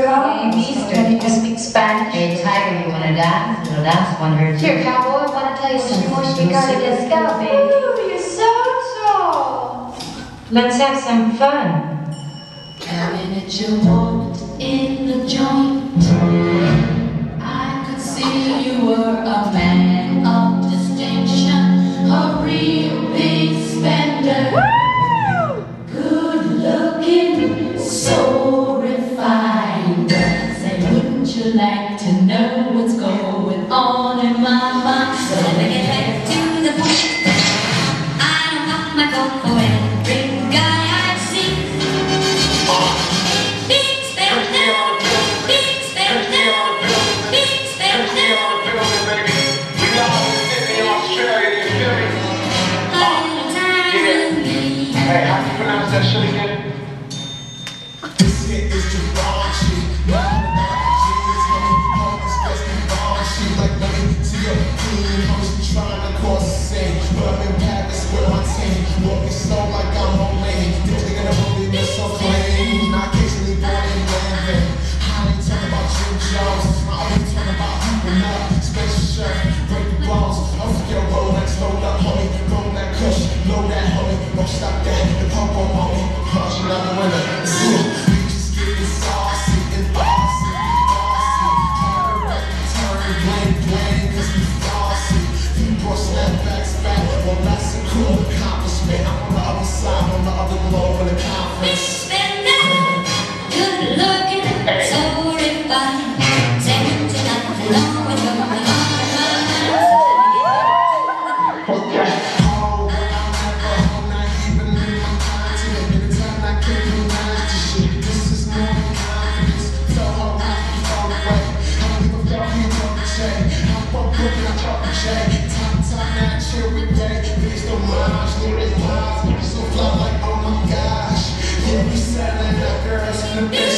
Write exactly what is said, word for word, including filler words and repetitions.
Hey, Mister, Can you speak Spanish? Hey, Tiger, you wanna dance? Little dance wonder. Here, cowboy, I wanna tell you something. Mushy, mushy, gotta get scout, baby. Ooh, you're so tall. Let's have some fun. The minute you walked in the joint, I could see you were a man of distinction, a real big spender. Woo! Good looking, so refined. Say, wouldn't you like to know what's going on in my mind? So let me get back to the point. I don't pop my coat for every guy I see. Big spender, big spender, big spender. We got all the Sydney, Australia, you feel me? A little time with me. Hey, how do you pronounce that shit again? This shit is too raunchy. Like money to your team, hoes trying to cross the same. But I'm in Paris with my team, walking slow like I'm homemade. Thinking of holding me so clean. I occasionally born in London. I ain't talking about Jim Jones. I ain't talking about hooping up, special shirt, break the bones. Off your roll, let's load up, homie. Roll that kush, load that homie. Don't stop that, the pump on homie. Punch another winner. We just getting saucy and bossy. Blank, blank, cause we flossy. You brought snapbacks back, well that's a cool accomplishment. I'm on the other side, on the other globe in the conference. Spender, good looking, so refined. Second to nothing, know what's going on in my mind. Okay. Oh, but I'm never home, not even in my content. Anytime I can pronounce this shit, this is no confidence. So I'm not far away. I don't give a fuck who you want to say. I'm from Brooklyn, I'm from Jay. Top, top, now chill with day. Please don't mind, there is lines. So fly like, oh my gosh. Yeah, we selling the girls in the bitch.